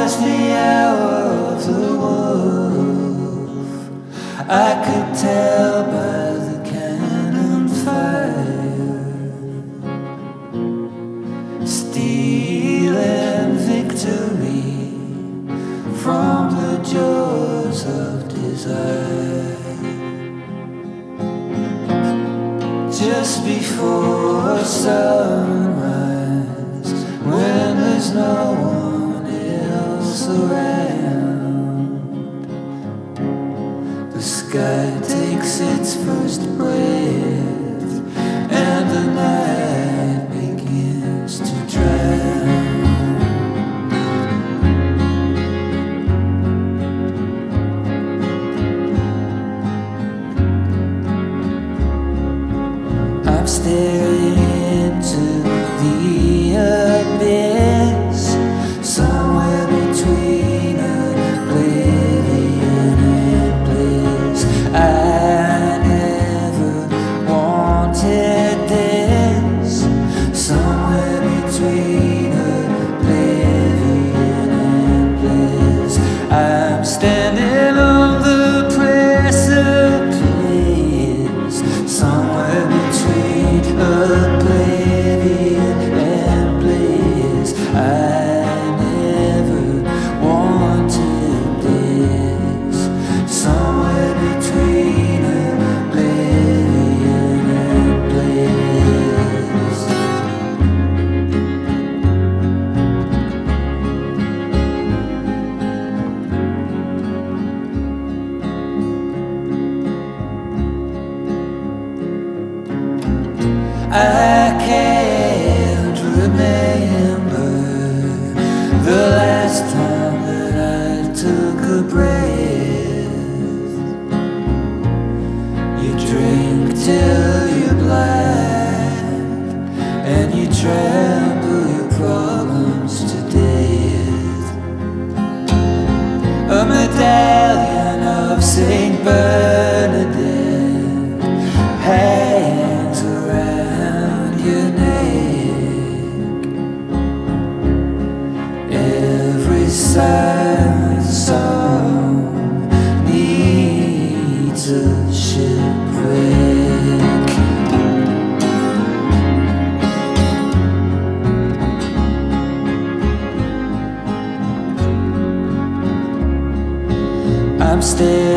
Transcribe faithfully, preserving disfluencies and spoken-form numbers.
was the hour of the wolf. I could tell by the cannon fire, stealing victory from the jaws of desire. Just before sunrise, when there's no one else around, the sky takes its first breath and the night begins to drown. I'm staring into the abyss, somewhere between oblivion and bliss. I never wanted this, somewhere between oblivion and bliss. I'm standing on the precipice, somewhere between oblivion and bliss. I never wanted this, somewhere between oblivion and bliss. I can't remember the last time that I took a breath. You drink till you're blind, and you trample your problems to death. A medallion of Saint Bernadette hangs around your neck. Every silent song needs a shipwreck. I'm staring